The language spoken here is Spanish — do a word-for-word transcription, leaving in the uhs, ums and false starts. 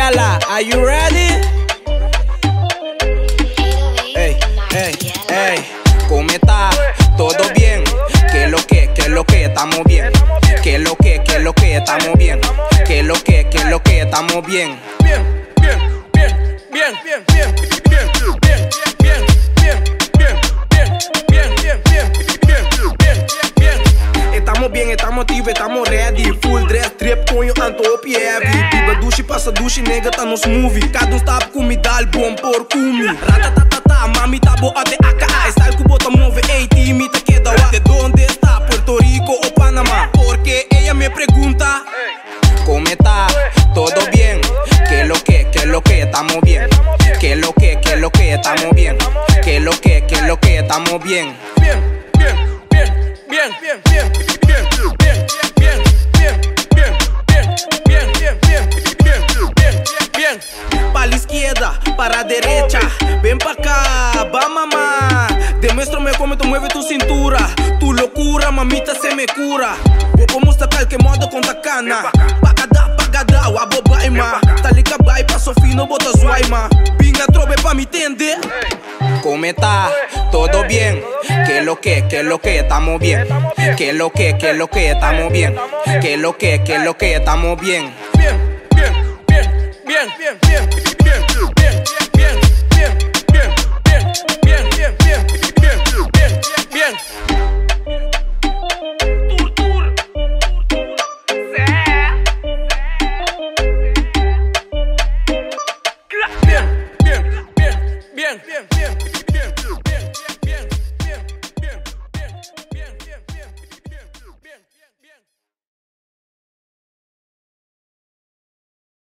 Mariela, are you ready? Ey, ey, ey, ¿cómo está? ¿Todo bien? ¿Qué lo que, qué lo que, estamos bien? ¿Qué lo que, qué lo que, estamos bien? ¿Qué lo que, qué lo que, estamos bien? Bien, bien, bien, bien, bien, bien, bien, bien, bien, bien, bien, bien, bien, bien, bien, bien, bien, bien. Estamos bien, estamos ativos, estamos ready. Full dress, trip com je aan top heavy. Biba douche, passa douche, nigga, tá nos movie. Cada um stap com me dá bom por cumi. Ratatatata, mami tá boa de A K A. Style que bota move, ei, imita que da wa. De onde está, Puerto Rico o Panamá? Porque ella me pregunta, ¿cómo está? ¿Todo bien? ¿Qué lo que, qué lo que, estamos bien? ¿Qué lo que, qué lo que, estamos bien? ¿Qué lo que, qué lo que, estamos bien? Bien, bien, bien, bien, bien, bien, bien, bien, bien, bien, bien, bien, bien, bien, bien, bien, bien, bien. pa' la izquierda, para la derecha. Ven pa' acá, va mamá. Demuéstrame cómo te mueve tu cintura. Tu locura, mamita, se me cura. Como está tal que modo con tacana. Pagada, pagada, abobai ma. Talika bai, paso fino, bota zuaima. Binga trobe pa' mi tende. ¿Cómo está? ¿Todo bien? ¿Qué lo que, qué lo que, estamos bien? ¿Qué lo que, qué lo que, estamos bien? ¿Qué lo que, qué lo que, estamos bien? Bien, bien, bien, bien, bien, bien, bien, bien, bien, bien, bien, bien, bien, bien, bien, bien, bien, bien. Tour, tour, bien, bien, bien, bien, bien.